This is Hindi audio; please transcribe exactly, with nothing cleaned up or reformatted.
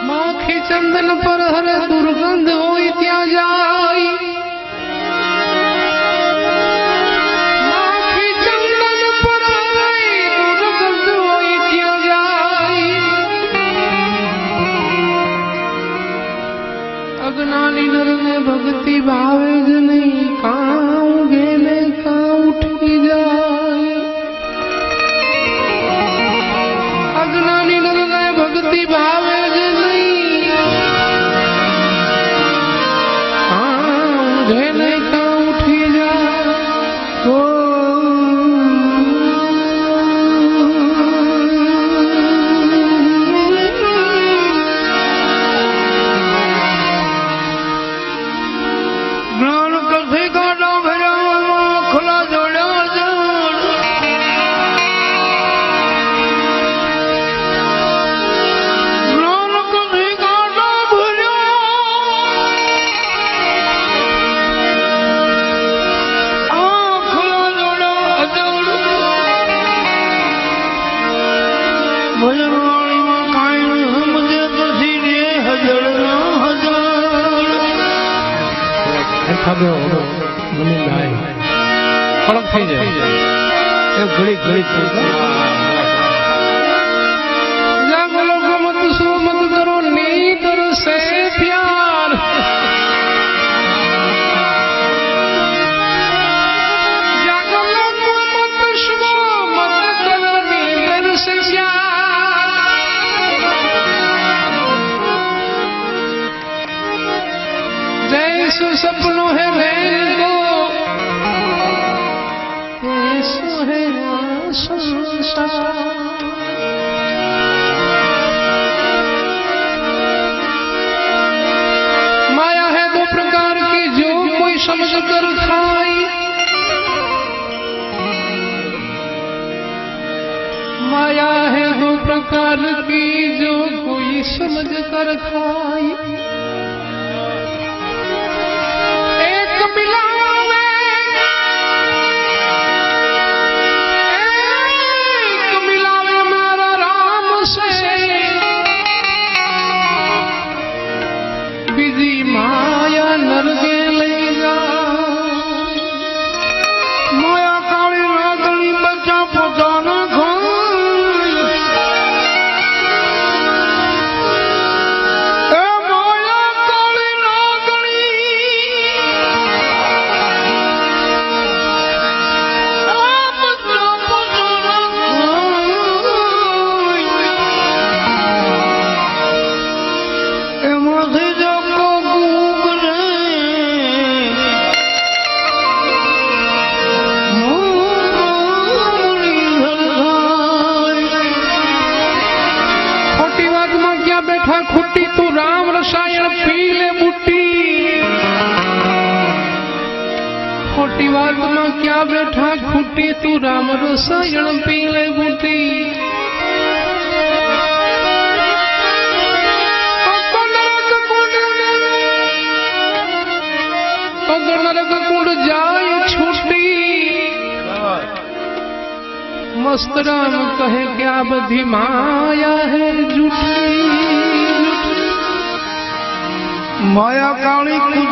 माखी चंदन पर हर दुर्गंध होई त्या जाई। माखी चंदन पर हर दुर्गंध होई त्या जाई। अज्ञानी नर में भक्ति भावे ज नहीं काऊ गेले का उठी जाए। अज्ञानी नर में भक्ति भावे फड़क थी जाए घड़ी घड़ी जागो लोगो मत सो मत करो नींदर से प्यार। जागो लोगो मत सो मत करो नींदर से प्यार। जैसो सपनों है माया है दो प्रकार की जो कोई समझ कर खाई। माया है दो प्रकार की जो कोई समझ कर खाई। एक मिला माया नर गेलेगा। माया काली रागणी बच्चा पोताना खाई। माया काली रागणी बच्चा पोताना खाई। खुट्टी तू राम रसायन पी ले बूटी। खोटी बात में क्या बैठा खुट्टी तू राम रसायन पी ले बूटी। नरक कुंड जाए छुट्टी। मस्त राम कहे क्या बधी माया है झूठी। माया काली